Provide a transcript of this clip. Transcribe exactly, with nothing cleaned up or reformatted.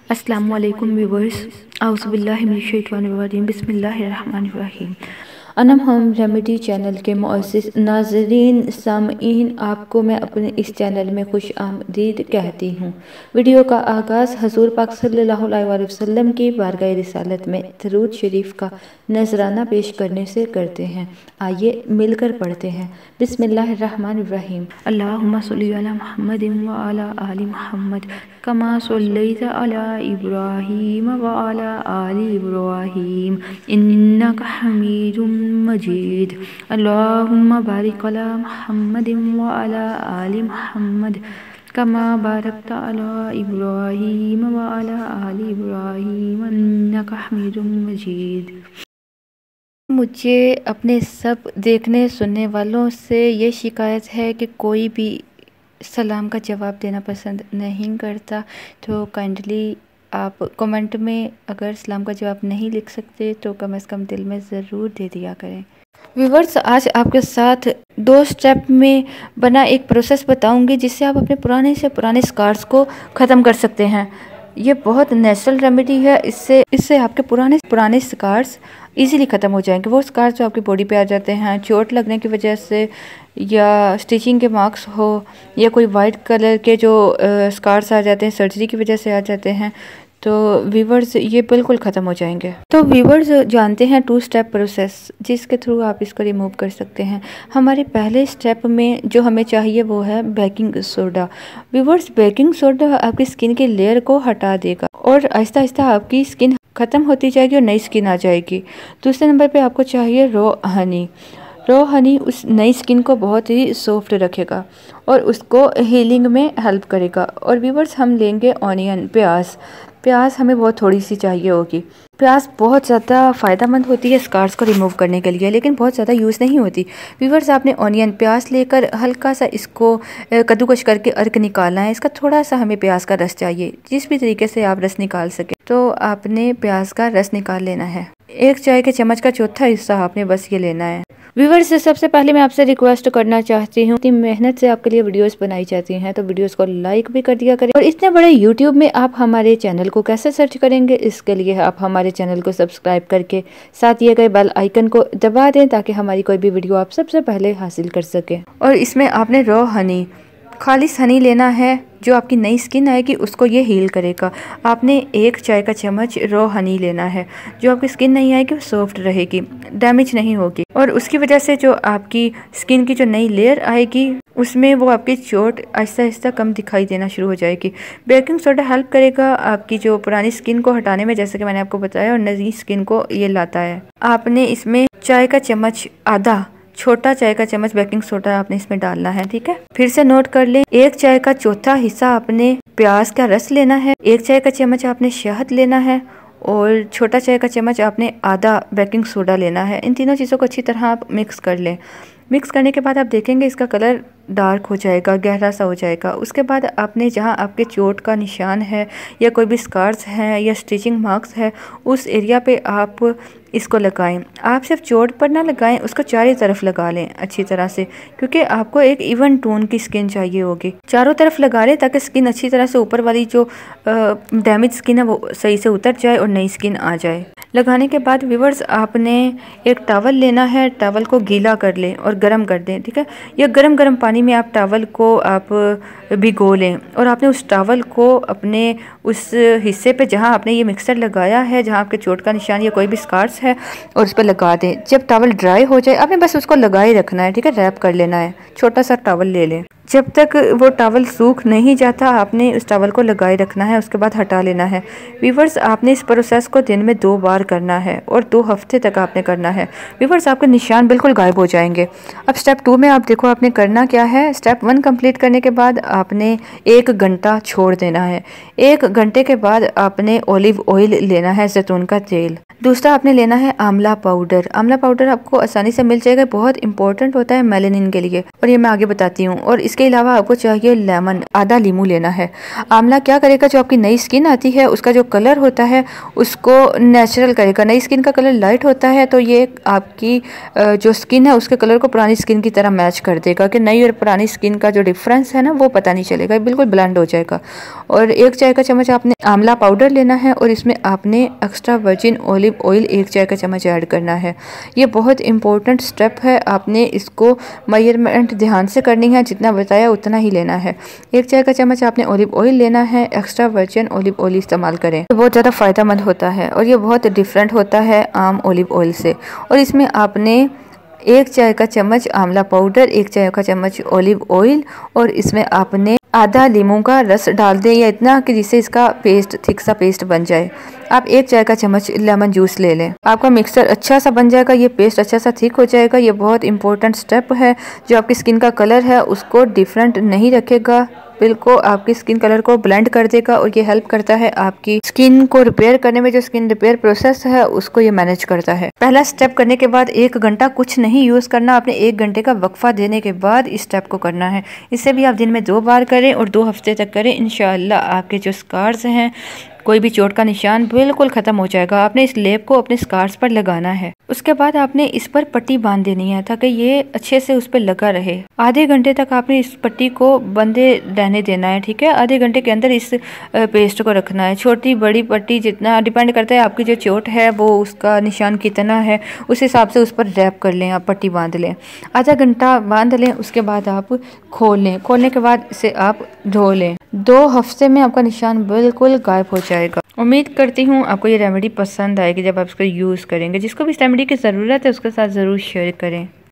अस्सलामु अलैकुम व्यूवर्स, आउज़ुबिल्लाहि मिनश शैतानिर रजीम, बिस्मिल्लाहिर रहमानिर रहीम। अनम होम रेमेडी चैनल के मुअज़्ज़िज़ नाज़रीन सामईन, आपको मैं अपने इस चैनल में खुश आमदीद कहती हूँ। वीडियो का आगाज़ हज़ूर पाक सल्लल्लाहु अलैहि वसल्लम की बारगाह रिसालत में दरूद शरीफ का नजराना पेश करने से करते हैं। आइए मिलकर पढ़ते हैं। बिस्मिल्लाहिर्रहमानिर्रहीम। अल्लाहुम्मा सल्ली अला मुहम्मदिन व अला आलि मुहम्मद कमा सल्लैता अला इब्राहीम व अला आलि इब्राहीम इन्नका हमीदुम मजीद। अल्लाहुम्मा बारिक अला मुहम्मदिन व अला आलि मुहम्मद कमा बारकता अला इब्राहीम व अला आलि इब्राहीम इन्नका हमीदुम मजीद। मुझे अपने सब देखने सुनने वालों से ये शिकायत है कि कोई भी सलाम का जवाब देना पसंद नहीं करता, तो काइंडली आप कमेंट में अगर सलाम का जवाब नहीं लिख सकते तो कम से कम दिल में ज़रूर दे दिया करें। व्यूवर्स, आज आपके साथ दो स्टेप में बना एक प्रोसेस बताऊंगी जिससे आप अपने पुराने से पुराने स्कार्स को ख़त्म कर सकते हैं। ये बहुत नेचुरल रेमेडी है। इससे इससे आपके पुराने पुराने स्कार्स इजीली ख़त्म हो जाएंगे। वो स्कार्स जो आपकी बॉडी पे आ जाते हैं चोट लगने की वजह से, या स्टिचिंग के मार्क्स हो, या कोई वाइट कलर के जो स्कार्स आ जाते हैं सर्जरी की वजह से आ जाते हैं, तो व्यूवर्स ये बिल्कुल ख़त्म हो जाएंगे। तो व्यूवर्स जानते हैं टू स्टेप प्रोसेस जिसके थ्रू आप इसको रिमूव कर सकते हैं। हमारे पहले स्टेप में जो हमें चाहिए वो है baking soda. Viewers, baking soda आपकी स्किन की लेयर को हटा देगा और आहिस्ता आहिस्ता आपकी स्किन ख़त्म होती जाएगी और नई स्किन आ जाएगी। दूसरे नंबर पे आपको चाहिए रॉ हनी। रॉ हनी उस नई स्किन को बहुत ही सॉफ्ट रखेगा और उसको हीलिंग में हेल्प करेगा। और व्यूवर्स, हम लेंगे ऑनियन, प्याज। प्याज हमें बहुत थोड़ी सी चाहिए होगी। प्याज बहुत ज़्यादा फ़ायदेमंद होती है स्कार्स को रिमूव करने के लिए, लेकिन बहुत ज़्यादा यूज़ नहीं होती। व्यूवर्स, आपने ऑनियन प्याज लेकर हल्का सा इसको कद्दूकश करके अर्क निकालना है। इसका थोड़ा सा हमें प्याज का रस चाहिए, जिस भी तरीके से आप रस निकाल सके तो आपने प्याज का रस निकाल लेना है। एक चाय के चम्मच का चौथा हिस्सा आपने बस ये लेना है। व्यूवर्स, सबसे पहले मैं आपसे रिक्वेस्ट करना चाहती हूँ, इतनी मेहनत से आपके लिए वीडियोस बनाई जाती हैं तो वीडियोस को लाइक भी कर दिया करें। और इतने बड़े यूट्यूब में आप हमारे चैनल को कैसे सर्च करेंगे, इसके लिए आप हमारे चैनल को सब्सक्राइब करके साथ दिए गए बेल आइकन को दबा दें ताकि हमारी कोई भी वीडियो आप सबसे पहले हासिल कर सकें। और इसमें आपने रॉ हनी, खालिस हनी लेना है जो आपकी नई स्किन आएगी उसको ये हील करेगा। आपने एक चाय का चम्मच रॉ हनी लेना है। जो आपकी स्किन नहीं आएगी वो सॉफ्ट रहेगी, डैमेज नहीं होगी, और उसकी वजह से जो आपकी स्किन की जो नई लेयर आएगी उसमें वो आपकी चोट आहिस्ता आहिस्ता कम दिखाई देना शुरू हो जाएगी। बेकिंग सोडा हेल्प करेगा आपकी जो पुरानी स्किन को हटाने में, जैसे कि मैंने आपको बताया, और नई स्किन को ये लाता है। आपने इसमें चाय का चम्मच आधा, छोटा चाय का चम्मच बेकिंग सोडा आपने इसमें डालना है। ठीक है, फिर से नोट कर लें। एक चाय का चौथा हिस्सा आपने प्याज का रस लेना है, एक चाय का चम्मच आपने शहद लेना है, और छोटा चाय का चम्मच आपने आधा बेकिंग सोडा लेना है। इन तीनों चीज़ों को अच्छी तरह आप मिक्स कर लें। मिक्स करने के बाद आप देखेंगे इसका कलर डार्क हो जाएगा, गहरा सा हो जाएगा। उसके बाद आपने जहाँ आपके चोट का निशान है या कोई भी स्कार्स हैं या स्टिचिंग मार्क्स है, उस एरिया पे आप इसको लगाएं। आप सिर्फ चोट पर ना लगाएं, उसको चारों तरफ लगा लें अच्छी तरह से, क्योंकि आपको एक इवन टोन की स्किन चाहिए होगी। चारों तरफ लगा लें ताकि स्किन अच्छी तरह से ऊपर वाली जो डैमेज स्किन है वो सही से उतर जाए और नई स्किन आ जाए। लगाने के बाद व्यूवर्स, आपने एक टॉवल लेना है। टॉवल को गीला कर लें और गर्म कर दें। ठीक है, या गर्म गर्म पानी में आप टॉवल को आप भिगो लें और आपने उस टॉवल को अपने उस हिस्से पे जहाँ आपने ये मिक्सर लगाया है, जहाँ आपके चोट का निशान या कोई भी स्कार्स है, और उस पर लगा दें। जब टॉवल ड्राई हो जाए आपने बस उसको लगाए रखना है। ठीक है, रैप कर लेना है। छोटा सा टॉवल ले लें। जब तक वो टॉवल सूख नहीं जाता आपने उस टॉवल को लगाए रखना है, उसके बाद हटा लेना है। व्यूवर्स, आपने इस प्रोसेस को दिन में दो बार करना है और दो हफ्ते तक आपने करना है। व्यूवर्स, आपके निशान बिल्कुल गायब हो जाएंगे। अब स्टेप टू में आप देखो आपने करना क्या है। स्टेप वन कंप्लीट करने के बाद आपने एक घंटा छोड़ देना है। एक घंटे के बाद आपने ऑलिव ऑयल लेना है, जैतून का तेल। दूसरा आपने लेना है आंवला पाउडर। आंवला पाउडर आपको आसानी से मिल जाएगा, बहुत इंपॉर्टेंट होता है मेलानिन के लिए, और ये मैं आगे बताती हूँ। और इसके अलावा आपको चाहिए लेमन, आधा लीमू लेना है। आंवला क्या करेगा, जो आपकी नई स्किन आती है उसका जो कलर होता है उसको नेचुरल करेगा। नई स्किन का कलर लाइट होता है तो ये आपकी जो स्किन है उसके कलर को पुरानी स्किन की तरह मैच कर देगा, कि नई और पुरानी स्किन का जो डिफरेंस है ना वो पता नहीं चलेगा, बिल्कुल ब्लेंड हो जाएगा। और एक चाय का चम्मच चम्मच आपने आंवला पाउडर लेना है और इसमें आपने एक्स्ट्रा वर्जिन ऑलिव ऑयल एक चाय का चम्मच ऐड करना है। ये बहुत इंपॉर्टेंट स्टेप है, आपने इसको मेजरमेंट ध्यान से करनी है, जितना बताया उतना ही लेना है। एक चाय का चम्मच आपने ऑलिव ऑयल लेना है, एक्स्ट्रा वर्जिन ऑलिव ऑयल इस्तेमाल करें, ये बहुत ज़्यादा फ़ायदेमंद होता है और ये बहुत डिफरेंट होता है आम ऑलिव ऑयल से। और इसमें आपने एक चाय का चम्मच आंवला पाउडर, एक चाय का चम्मच ऑलिव ऑयल और इसमें आपने आधा लीमू का रस डाल दें, या इतना कि जिससे इसका पेस्ट थिक सा पेस्ट बन जाए। आप एक चाय का चम्मच लेमन जूस ले लें, आपका मिक्सचर अच्छा सा बन जाएगा, ये पेस्ट अच्छा सा थिक हो जाएगा। ये बहुत इंपॉर्टेंट स्टेप है जो आपकी स्किन का कलर है उसको डिफरेंट नहीं रखेगा, बिल्कुल आपकी स्किन कलर को ब्लेंड कर देगा और ये हेल्प करता है आपकी स्किन को रिपेयर करने में। जो स्किन रिपेयर प्रोसेस है उसको ये मैनेज करता है। पहला स्टेप करने के बाद एक घंटा कुछ नहीं यूज करना, आपने एक घंटे का वक्फा देने के बाद इस स्टेप को करना है। इससे भी आप दिन में दो बार करें और दो हफ्ते तक करें, इंशाअल्लाह आपके जो स्कार्स हैं, कोई भी चोट का निशान बिल्कुल ख़त्म हो जाएगा। आपने इस लेप को अपने स्कार्स पर लगाना है, उसके बाद आपने इस पर पट्टी बांध देनी है ताकि ये अच्छे से उस पर लगा रहे। आधे घंटे तक आपने इस पट्टी को बंधे रहने देना है, ठीक है। आधे घंटे के अंदर इस पेस्ट को रखना है। छोटी बड़ी पट्टी जितना डिपेंड करता है आपकी जो चोट है वो उसका निशान कितना है, उस हिसाब से उस पर रैप कर लें, आप पट्टी बांध लें, आधा घंटा बांध लें। उसके बाद आप खोल लें, खोलने के बाद इसे आप धो लें। दो हफ्ते में आपका निशान बिल्कुल गायब हो जाएगा। उम्मीद करती हूँ आपको ये रेमेडी पसंद आएगी जब आप इसको यूज़ करेंगे। जिसको भी इस रेमेडी की ज़रूरत है उसके साथ ज़रूर शेयर करें।